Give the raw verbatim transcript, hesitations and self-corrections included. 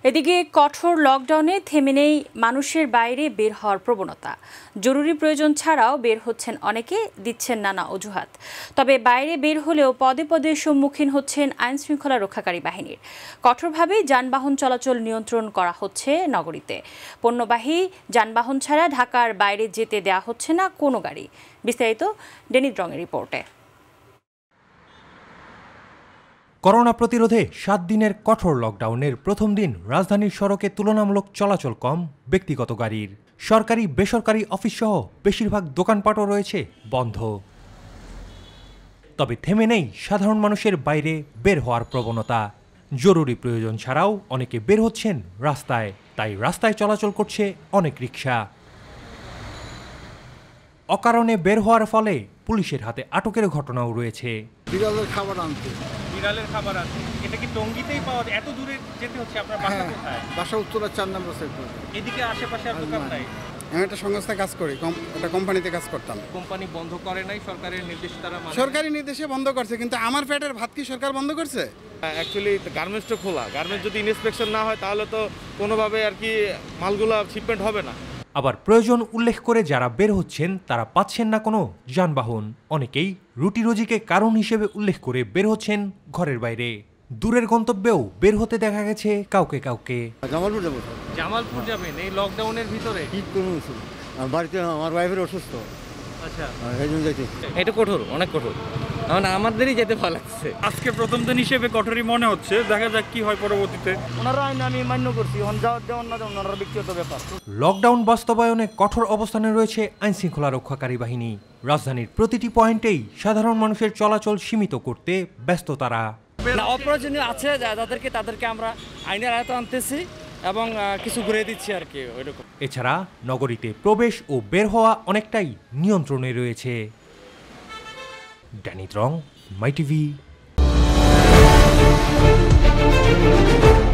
এদিকে কঠোর লকডাউনে থেমে নেই মানুষের বাইরে বের হওয়ার প্রবণতা। জরুরি প্রয়োজন ছাড়াও বের হচ্ছেন অনেকে, দিচ্ছেন নানা অজুহাত। তবে বাইরে বের হলেও পদে পদে সম্মুখীন হচ্ছেন আইনশৃঙ্খলা রক্ষাকারী বাহিনীর। কঠোরভাবে যানবাহন চলাচল নিয়ন্ত্রণ করা হচ্ছে নগরীতে। পণ্যবাহী যানবাহন ছাড়া ঢাকার বাইরে যেতে দেওয়া হচ্ছে না কোনো গাড়ি। বিস্তারিত ডেনিদ রঙের রিপোর্টে। করোনা প্রতিরোধে সাত দিনের কঠোর লকডাউনের প্রথম দিন রাজধানীর সড়কে তুলনামূলক চলাচল কম ব্যক্তিগত গাড়ির। সরকারি বেসরকারি অফিস সহ বেশিরভাগ দোকানপাটও রয়েছে বন্ধ। তবে থেমে নেই সাধারণ মানুষের বাইরে বের হওয়ার প্রবণতা। জরুরি প্রয়োজন ছাড়াও অনেকে বের হচ্ছেন রাস্তায়, তাই রাস্তায় চলাচল করছে অনেক রিক্সা। অকারণে বের হওয়ার ফলে পুলিশের হাতে আটকের ঘটনাও রয়েছে। বিড়ালের খাবার আনতে বিড়ালের খাবার আনতে এটা কি টঙ্গীতেই পাওয়া যায়? এত দূরে যেতে হচ্ছে আপনার? বাসা কোথায়? বাসা উত্তরা চার নম্বর সেক্টর। এদিকে আশেপাশে আর দোকান নাই? আমি একটা সংস্থায় কাজ করি, একটা কোম্পানিতে কাজ করতাম। কোম্পানি বন্ধ করে নাই, সরকারের নির্দেশ তারা মানে? সরকারি নির্দেশে বন্ধ করছে, কিন্তু আমার পেটের ভাত কি সরকার বন্ধ করছে? অ্যাকচুয়ালি গার্মেন্টসটা খোলা, গার্মেন্টস যদি ইন্সপেকশন না হয় তাহলে তো কোনোভাবে আর কি মালগুলো শিপমেন্ট হবে না। আবার প্রয়োজন উল্লেখ করে যারা বের হচ্ছেন তারা পাচ্ছেন না কোনো যানবাহন। অনেকেই রুটি রোজিকে কারণ হিসেবে উল্লেখ করে বের হচ্ছেন ঘরের বাইরে। দূরের গন্তব্যেও বের হতে দেখা গেছে কাউকে কাউকে। জামালপুর যাবো। জামালপুর যাবেন এই লকডাউনের ভিতরে? কি করুন, বাড়িতে আমার ওয়াইফের অসুস্থ। আচ্ছা, এই জন্য যাইতে। এটা কঠোর, অনেক কঠোর। এখন আমাদেরই যেতে ভালো লাগছে। আজকে প্রথম দিন হিসেবে কঠোরই মনে হচ্ছে, দেখা যাক কি হয় পরবর্তীতে। ওনারা আইন আমি মান্য করছি, দেওয়ার না দেওয়ার ওনারা ব্যক্তিগত ব্যাপার। লকডাউন বাস্তবায়নে কঠোর অবস্থানে রয়েছে আইনশৃঙ্খলা রক্ষাকারী বাহিনী। রাজধানীর প্রতিটি পয়েন্টেই সাধারণ মানুষের চলাচল সীমিত করতে ব্যস্ত তারা। অপ্রয়োজনীয় আছে যাদেরকে তাদেরকে আমরা আইনের আয়ত্তে আনতেছি এবং কিছু ঘুরে দিচ্ছি আর কি ওইরকম। এছাড়া নগরীতে প্রবেশ ও বের হওয়া অনেকটাই নিয়ন্ত্রণে রয়েছে। ডেনিদ রং, মাইটিভি।